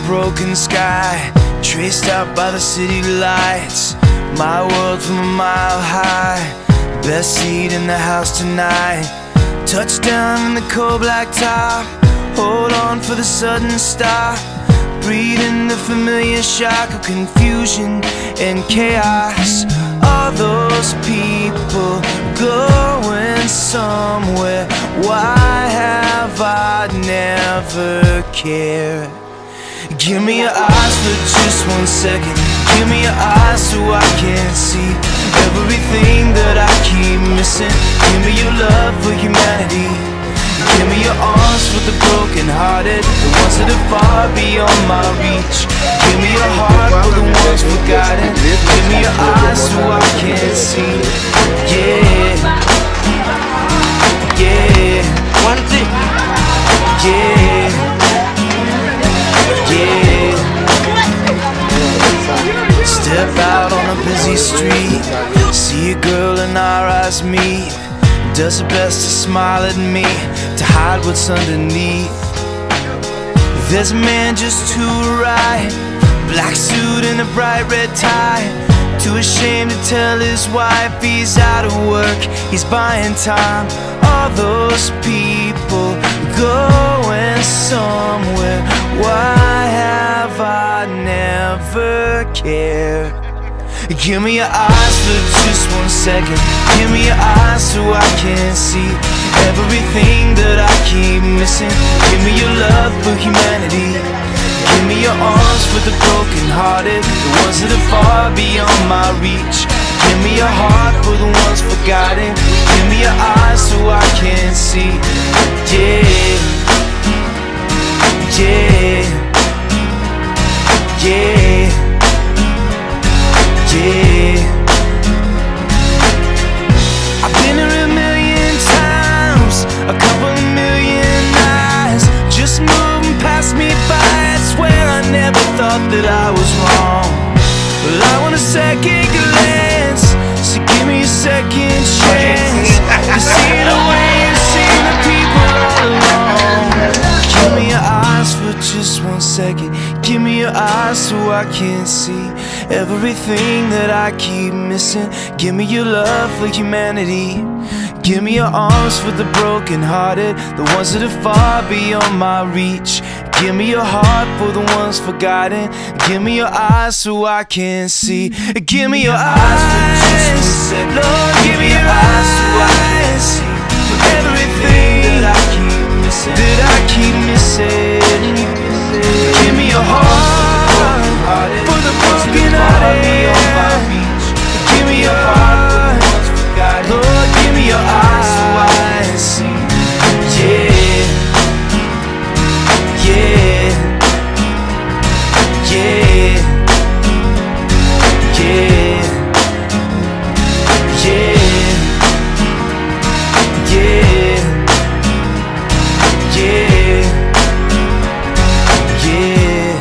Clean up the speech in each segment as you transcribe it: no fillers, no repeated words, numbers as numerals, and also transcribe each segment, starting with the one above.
broken sky, traced out by the city lights. My world from a mile high, best seat in the house tonight. Touchdown in the cold black top, hold on for the sudden stop. Breathing the familiar shock of confusion and chaos. All those people going somewhere, why have I never cared? Give me your eyes for just 1 second. Give me your eyes so I can see everything that I keep missing. Give me your love for humanity. Give me your arms for the broken hearted, the ones that are far beyond my reach. Give me your heart for the ones forgotten. Give me your eyes so I can see. Yeah, yeah, one thing. Yeah, yeah. Step out on a busy street, see a girl and our eyes meet. Does her best to smile at me, to hide what's underneath. There's a man just to her right, black suit and a bright red tie. Too ashamed to tell his wife he's out of work, he's buying time. All those people going somewhere, why have I never cared? Give me your eyes for just 1 second. Give me your eyes so I can see everything that I keep missing. Give me your love for humanity. Give me your arms for the broken hearted, the ones that are far beyond my reach. Give me your heart for the ones forgotten. Give me your eyes so I can see. Yeah, yeah, yeah, yeah. I've been here a million times, a couple of million eyes just moving past me by. I swear I never thought that I was wrong. Well, I want a second glance, so give me a second chance to see the way you see the people all along. Give me your eyes for just 1 second. Give me your eyes so I can see everything that I keep missing. Give me your love for humanity. Give me your arms for the broken hearted, the ones that are far beyond my reach. Give me your heart for the ones forgotten. Give me your eyes so I can see. Give me your eyes for just 1 second. Lord, give me your eyes so I can see everything that I keep missing, Give me your heart for the broken hearted. Give me your heart, Lord, give me your eyes so I can see. Yeah, yeah, yeah, yeah, yeah, yeah, yeah, yeah.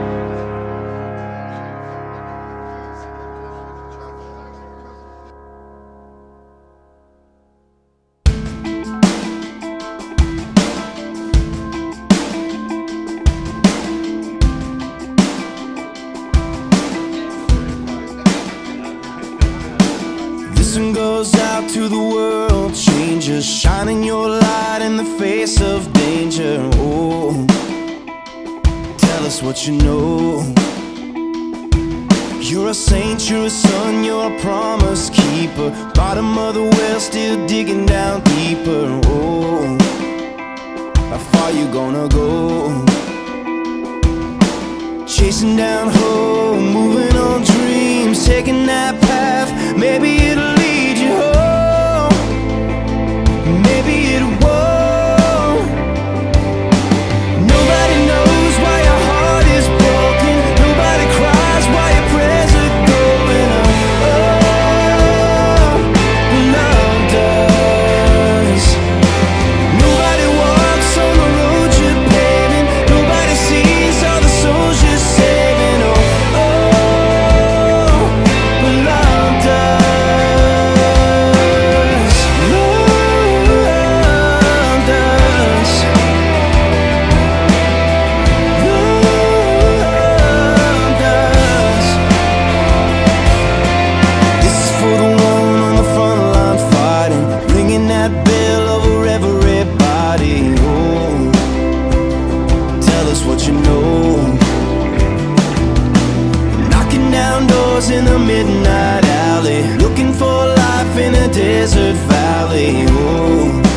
This one goes out to the world changers, shining your light in the face of danger. Oh, tell us what you know. You're a saint, you're a son, you're a promise keeper. Bottom of the well, still digging down deeper. Oh, how far you gonna go? Chasing down hope, moving on dreams, taking that path. Maybe it'll lead you home, maybe it won't. Nobody knows why your heart is broken. Nobody cries why your prayers are going up. Oh, love does. Nobody walks on the road you're paving. Nobody sees all the souls you're saving. Oh, doors in a midnight alley, looking for life in a desert valley. Oh,